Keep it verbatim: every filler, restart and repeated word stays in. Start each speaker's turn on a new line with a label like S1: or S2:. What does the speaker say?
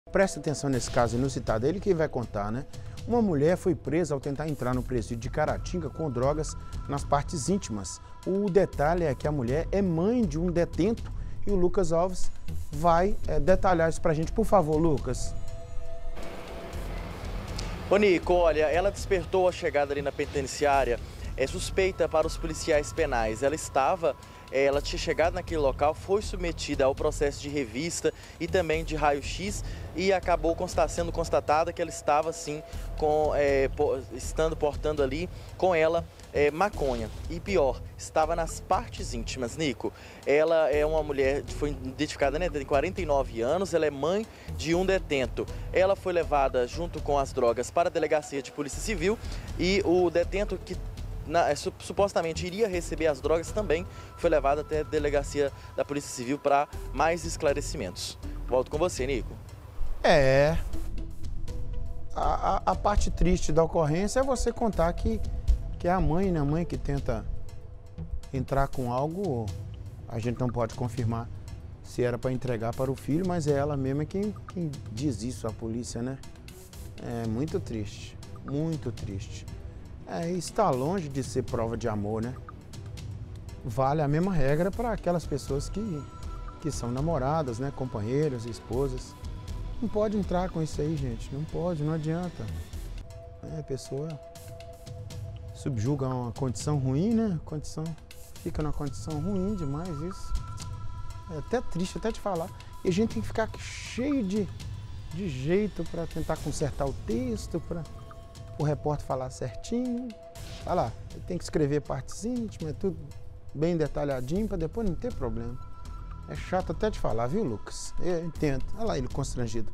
S1: Presta atenção nesse caso inusitado, ele que vai contar, né? Uma mulher foi presa ao tentar entrar no presídio de Caratinga com drogas nas partes íntimas. O detalhe é que a mulher é mãe de um detento e o Lucas Alves vai é, detalhar isso pra gente. Por favor, Lucas.
S2: Ô Nico, olha, ela despertou a chegada ali na penitenciária, é suspeita para os policiais penais. Ela estava, ela tinha chegado naquele local, foi submetida ao processo de revista e também de raio-x e acabou consta- sendo constatada que ela estava sim, com, é, estando portando ali com ela é, maconha. E pior, estava nas partes íntimas, Nico. Ela é uma mulher, foi identificada, né, tem quarenta e nove anos, ela é mãe de um detento. Ela foi levada junto com as drogas para a delegacia de polícia civil e o detento que Na, supostamente iria receber as drogas também foi levado até a delegacia da Polícia Civil para mais esclarecimentos. Volto com você, Nico.
S1: É, a, a, a parte triste da ocorrência é você contar que, que é a mãe, né? A mãe que tenta entrar com algo, a gente não pode confirmar se era para entregar para o filho, mas é ela mesma quem, quem diz isso à polícia, né? É muito triste, muito triste. É, está longe de ser prova de amor, né? Vale a mesma regra para aquelas pessoas que, que são namoradas, né? Companheiros, esposas. Não pode entrar com isso aí, gente. Não pode, não adianta. É, a pessoa subjuga uma condição ruim, né? Condição, fica numa condição ruim demais isso. É até triste até de falar. E a gente tem que ficar cheio de, de jeito para tentar consertar o texto, para o repórter falar certinho. Olha lá, tem que escrever partes íntimas, tudo bem detalhadinho para depois não ter problema. É chato até de falar, viu, Lucas? Eu entendo. Olha lá ele constrangido.